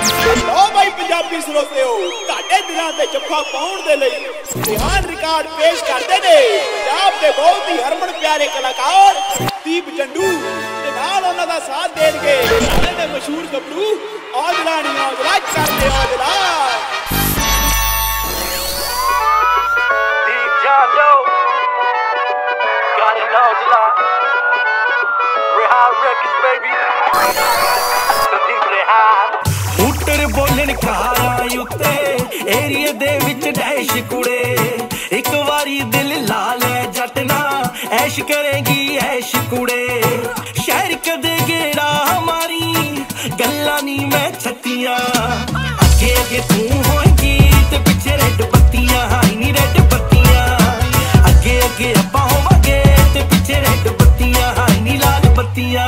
लो भाई पंजाबी श्रोते हो तुहाडे दिलां ते जफ्फा पाउण दे लई रिहान रिकॉर्ड पेश करदे ने पंजाब दे बहुत ही हरमन प्यारे कलाकार दीप जंडू ते नाल उन्हां दा साथ देणगे सारे दे मशहूर गबरू औजला नी औजला करदे औजला दीप Zandu got an Aujla Rehan Records baby Sandeep Rehan ਉੱਟਰ ਬੋਲਣ ਖਾਰਾਂ ਉੱਤੇ ਏਰੀਏ ਦੇ ਵਿੱਚ ਡੈਸ਼ ਕੁੜੇ ਇੱਕ ਵਾਰੀ ਦਿਲ ਲਾ ਲੈ ਜੱਟ ਨਾ ਐਸ਼ ਕਰੇਗੀ ਐਸ਼ ਕੁੜੇ ਸ਼ਹਿਰ ਕਦੇ ਗੇੜਾ ਹਮਾਰੀ ਗੱਲਾਂ ਨੀ ਮੈਂ ਛੱਤੀਆਂ ਅੱਗੇ ਅੱਗੇ ਤੂੰ ਹੋਏਗੀ ਤੇ ਪਿੱਛੇ ਰੈੱਡ ਬੱਤੀਆਂ ਹਾਈ ਨੀ ਰੈੱਡ ਬੱਤੀਆਂ ਅੱਗੇ ਅੱਗੇ ਆਪਾਂ ਹੋਵਾਂਗੇ ਤੇ ਪਿੱਛੇ ਰੈੱਡ ਬੱਤੀਆਂ ਹਾਈ ਨੀ ਲਾਲ ਬੱਤੀਆਂ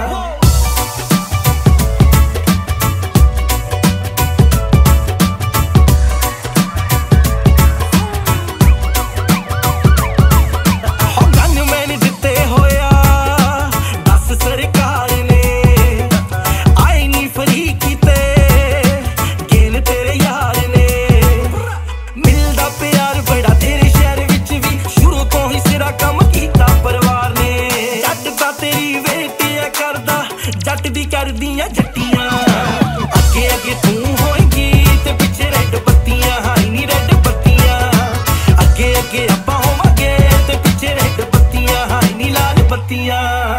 ਜੱਟ ਦੀ ਕਰਦੀਆਂ ਜੱਟੀਆਂ ਅੱਗੇ ਅੱਗੇ ਤੂੰ ਹੋਏਗੀ ਤੇ ਪਿੱਛੇ ਰੈੱਡ ਬੱਤੀਆਂ ਹਾਈ ਨੀ ਰੈੱਡ ਬੱਤੀਆਂ ਅੱਗੇ ਅੱਗੇ ਆਪਾਂ ਹੋਵਾਂਗੇ ਤੇ ਪਿੱਛੇ ਰੈੱਡ ਬੱਤੀਆਂ ਹਾਈ ਨੀ ਲਾਲ ਬੱਤੀਆਂ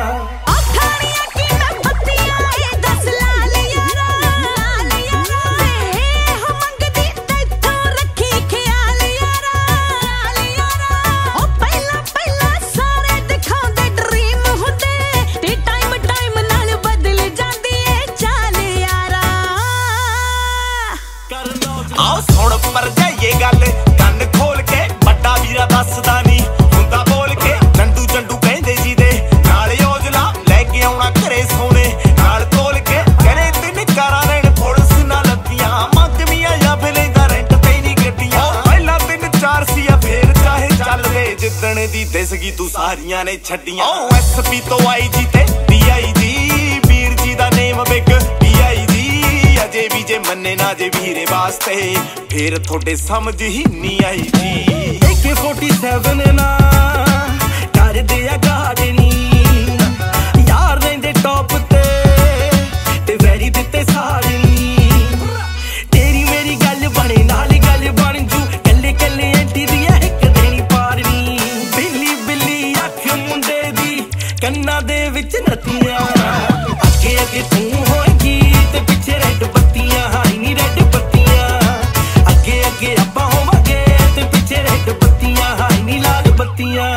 ਆਓ ਸੁਣ ਪਰ ਜਾਈਏ ਗੱਲ ਕੰਨ ਖੋਲ ਕੇ ਵੱਡਾ ਵੀਰਾ ਦੱਸਦਾ ਨਹੀਂ ਹੁੰਦਾ ਬੋਲ ਕੇ ਜੰਡੂ ਜੰਡੂ ਕਹਿੰਦੇ ਜੀ ਦੇ ਨਾਲ ਔਜਲਾ ਲੈ ਕੇ ਆਉਣਾ ਘਰੇ ਸੋਨੇ ਨਾਲ ਤੋਲ ਕੇ ਕਹਿੰਦੇ ਤਿੰਨ ਕਾਰਾਂ ਲੈਣ ਪੁਲਿਸ ਨਾਲ ਲੱਦੀਆਂ ਮੰਗਵੀਆਂ ਜਾਂ ਫਿਰ ਲੈਂਦਾ ਰੈਂਟ ਤੇ ਨਹੀਂ ਗੱਡੀਆਂ ਪਹਿਲਾਂ 3-4 ਸੀ ਆ ਫੇਰ ਚਾਹੇ ਚੱਲਦੇ ਜਿੱਦਣ ਦੀ ਦਿਸਗੀ ਤੂੰ ਸਾਰੀਆਂ ਨੇ ਛੱਡੀਆਂ ਓ ਐਸਪੀ ਤੋਂ ਆਈਜੀ ਤੇ ਡੀਆਈਜੀ ਵੀਰ ਜੀ ਦਾ ਨੇਮ ਬਿਗ ਅਜੇ ਵੀ ਜੇ ਮੰਨੇ ਨਾ ਜੇ ਵੀਰੇ ਵਾਸਤੇ ਫੇਰ ਤੁਹਾਡੇ ਸਮਝ ਹੀ ਨਹੀਂ ਆਈ ਜੀ AK-47 ਨਾ ਕਰਦੇ ਆ ਗਾਰਡਨੀ ਯਾਰ ਰਹਿੰਦੇ ਟੌਪ ਤੇ ਵੈਰੀ ਦਿੱਤੇ ਸਾੜਨੀ ਤੇਰੀ ਮੇਰੀ ਗੱਲ ਬਣੇ ਨਾਲ ਗੱਲ ਬਣ ਜੂ ਕੱਲੇ ਕੱਲੇ ਐਂਟੀ ਦੀ ਇੱਕ ਦੇਣੀ ਪਾਰਨੀ ਬਿੱਲੀ ਬਿੱਲੀ ਅੱਖ ਮੁੰਡੇ ਦੀ ਕੰਨਾਂ ਦੇ ਵਿੱਚ ਨੱਤੀਆਂ ਅੱਗੇ ਅੱਗੇ ਤੂੰ ਹੋਏਗੀ ਤੇ ਪਿੱਛੇ ਰੈੱਡ ਬੱਤੀਆਂ ਹਾਈ ਨੀ ਰੈੱਡ ਬੱਤੀਆਂ ਅੱਗੇ ਅੱਗੇ ਆਪਾਂ ਹੋਵਾਂਗੇ ਤੇ ਪਿੱਛੇ ਰੈੱਡ ਬੱਤੀਆਂ ਹਾਈ ਨੀ ਲਾਲ ਬੱਤੀਆਂ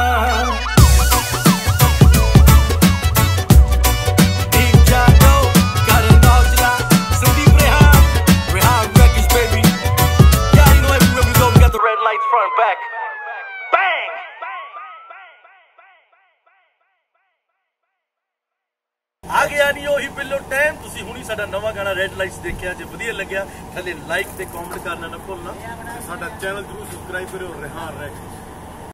Deep Jando, got an Aujla Sandeep Rehan Records baby Yeah, you know everywhere we go we got the red lights front back Bang! ਆ ਗਿਆ ਨਹੀਂ ਉਹੀ ਬਿੱਲੋ ਟਾਈਮ ਤੁਸੀਂ ਹੁਣੀ ਸਾਡਾ ਨਵਾਂ ਗਾਣਾ ਰੈੱਡ ਲਾਈਟਸ ਦੇਖਿਆ ਜੇ ਵਧੀਆ ਲੱਗਿਆ ਥੱਲੇ ਲਾਈਕ ਤੇ ਕਮੈਂਟ ਕਰਨਾ ਨਾ ਭੁੱਲਣਾ ਸਾਡਾ ਚੈਨਲ ਜਰੂਰ ਸਬਸਕ੍ਰਾਈਬ ਕਰਿਓ ਰਿਹਾਨ ਰੈਕਸ